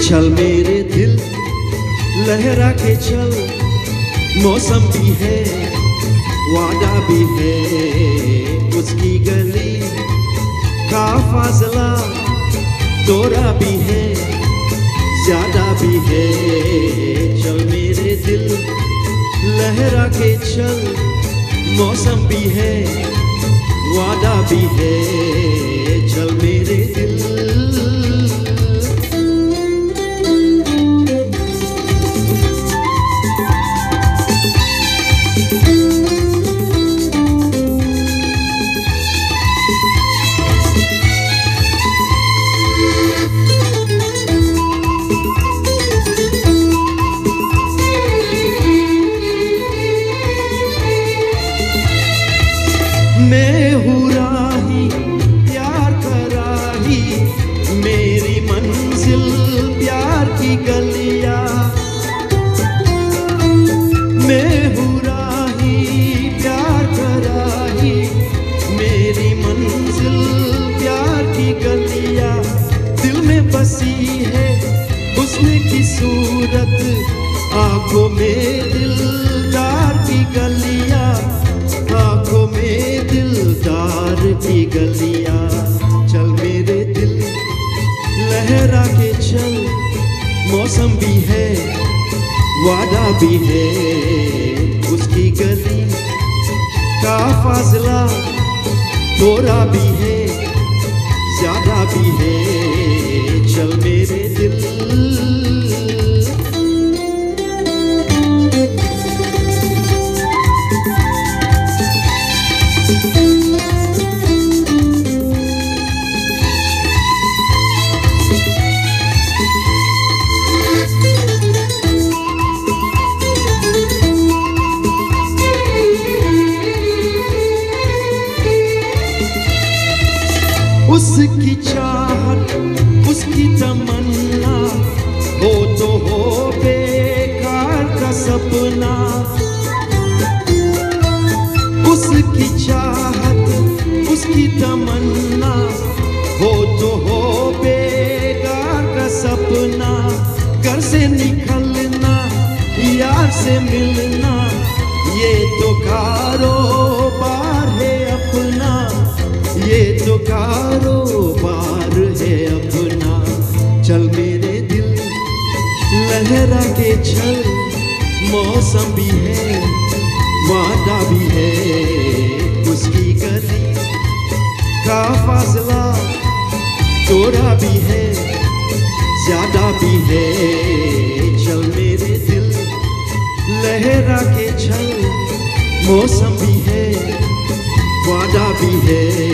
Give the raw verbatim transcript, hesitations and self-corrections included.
चल मेरे दिल लहरा के चल, मौसम भी है वादा भी है, उसकी गली का फासला थोड़ा भी है ज्यादा भी है। चल मेरे दिल लहरा के चल, मौसम भी है वादा भी है, चल मेरे दिल। मैं हूँ राही प्यार कराही, मेरी मंजिल प्यार की गलियाँ। मैं हूँ राही प्यार कराही, मेरी मंजिल प्यार की गलियाँ। दिल में बसी है उसने की सूरत, आंखों में दिलदार की गलियाँ, आंखों में दिलदार की गलियां। चल मेरे दिल लहरा के चल, मौसम भी है वादा भी है, उसकी गली का फासला थोड़ा भी है ज्यादा भी है। चल मेरे दिल। उसकी चाहत उसकी तमन्ना, हो तो हो बेकार का सपना। उसकी चाहत उसकी तमन्ना, हो तो हो बेकार का सपना। घर से निकलना यार से मिलना, ये तो कारोबार है अपना, ये तो कारोबार है अपना। चल मेरे दिल लहरा के चल, मौसम भी है वादा भी है, उसकी गली का फासला थोड़ा भी है ज्यादा भी है। चल मेरे दिल लहरा के चल, मौसम भी है वादा भी है,